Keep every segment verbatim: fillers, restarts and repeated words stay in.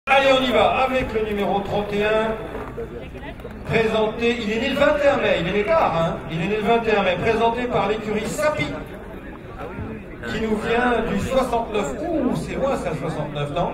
Allez, on y va avec le numéro trente et un, présenté, il est né le vingt et un mai, il est né tard, hein, il est né le vingt et un mai, présenté par l'écurie Sapi, qui nous vient du soixante-neuf. Ouh, c'est loin ça, le soixante-neuf, non?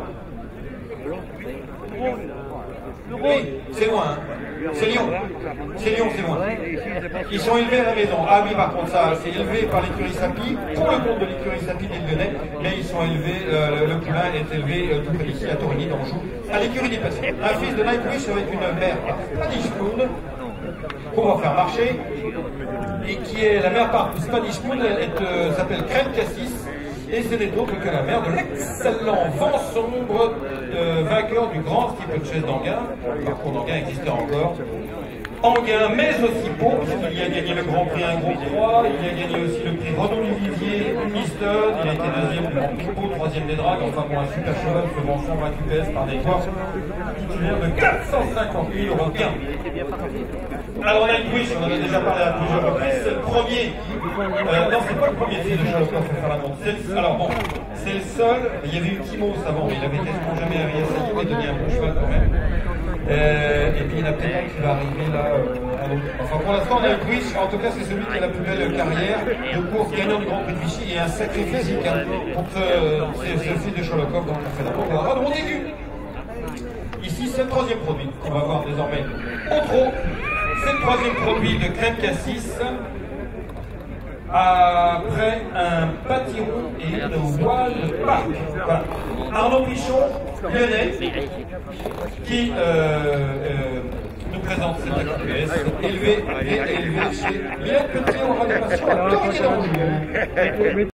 Oui, c'est loin, hein. C'est Lyon, c'est Lyon, c'est loin. Ils sont élevés à la maison. Ah oui, par contre, ça, c'est élevé par l'écurie Sapi, pour le compte de l'écurie Sapi des Lyonnais, mais ils sont élevés, euh, le, le poulain est élevé euh, tout près d'ici, à Torigny, dans le Joux, à l'écurie des Passés. Un fils de Nightwish avec une mère Spanish Moon, qu'on va faire marcher, et qui est la mère par Spanish Moon, euh, s'appelle Crème Cassis, et ce n'est autre que la mère de l'excellent Vent Sombre, euh, vainqueur du grand steeplechase d'Anguin. Par contre, Anguin existait encore. Anguin, mais aussi Pau, puisqu'il a gagné le Grand Prix un Groupe trois, il a gagné aussi le prix Renaud Olivier, Uniston, il a été deuxième du Grand Prix Pau, troisième des Dragues, enfin bon, un super cheval, ce Vent Sombre vaincu P S par des corps titulaires de quatre cent cinquante mille euros de gain. Alors Nightwish, on en a déjà parlé à plusieurs reprises, c'est le premier, euh, non c'est pas le premier fils de Sherlock Holmes à faire la montre, alors bon, c'est le seul, il y avait eu Timos avant, mais il avait quasiment jamais rien essayé, il a donné un bon cheval quand même. Euh, et puis il y en a peut-être un qui va arriver là. Euh, enfin pour l'instant Nightwish, en tout cas c'est celui qui a la plus belle carrière de course, gagnant du Grand Prix de Vichy et un sacré physique hein, pour ce, ce, ce fils de Sherlock Holmes dont on fait d'abord. On va avoir de mon aigu. Ici c'est le troisième produit qu'on va voir désormais au trot. C'est le troisième produit de Crème Cassis. Après un pâtiron et une voile parc. Voilà. Arnaud Pichon, lyonnais, qui euh, euh, nous présente cette actrice élevée et élevée chez Mylène Petit en animation à Torigny dans le Joux.